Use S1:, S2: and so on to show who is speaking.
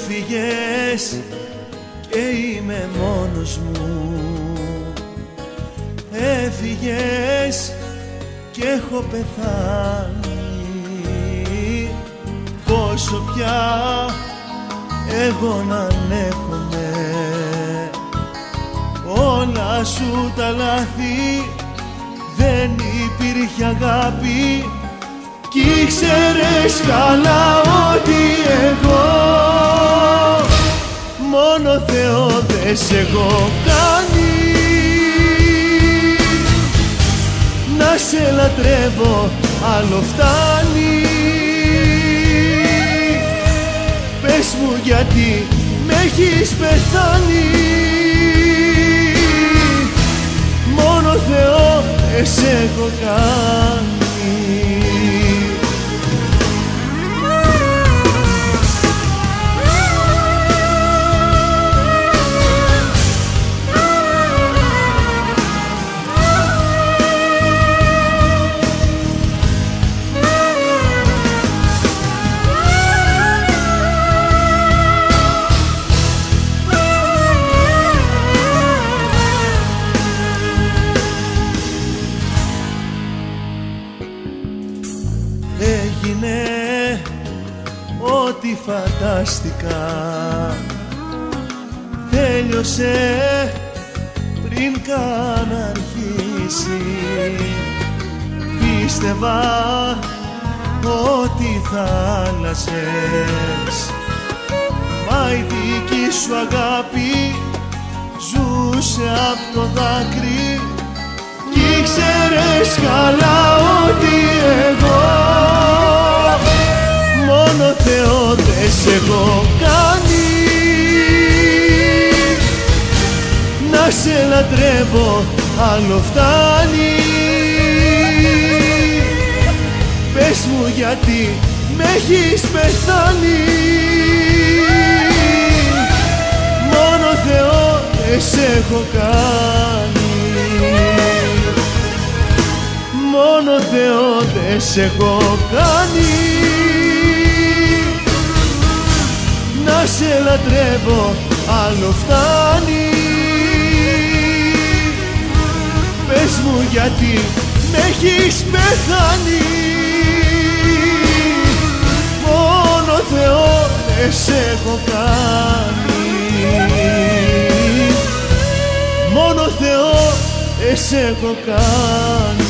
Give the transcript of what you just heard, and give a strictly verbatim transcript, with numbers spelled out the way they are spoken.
S1: Έφυγες και είμαι μόνος μου. Έφυγες και έχω πεθάνει. Πόσο πια εγώ να ανέχομαι όλα σου τα λάθη. Δεν υπήρχε αγάπη κι ήξερες καλά ότι εγώ μόνο Θεό δεν σ' έχω κάνει. Να σε λατρεύω άλλο φτάνει. Πες μου γιατί με έχεις πεθάνει. Μόνο Θεό δεν σ' έχω κάνει. Έγινε ό,τι φαντάστηκα. Τέλειωσε πριν καν αρχίσει. Πίστευα ότι θα άλλαζες, μα η δική σου αγάπη ζούσε απ' το δάκρυ. Κι ήξερες καλά ότι εγώ μόνο Θεό δεν σ' έχω κάνει. Να σε λατρεύω άλλο φτάνει. Πες μου γιατί με έχεις πεθάνει. Μόνο Θεό δεν σ' έχω κάνει. Μόνο Θεό δεν σ' έχω κάνει. Να σε λατρεύω άλλο φτάνει. Πες μου γιατί με έχεις πεθάνει. Μόνο Θεό δεν σ' έχω κάνει. Μόνο Θεό δεν σ' έχω κάνει.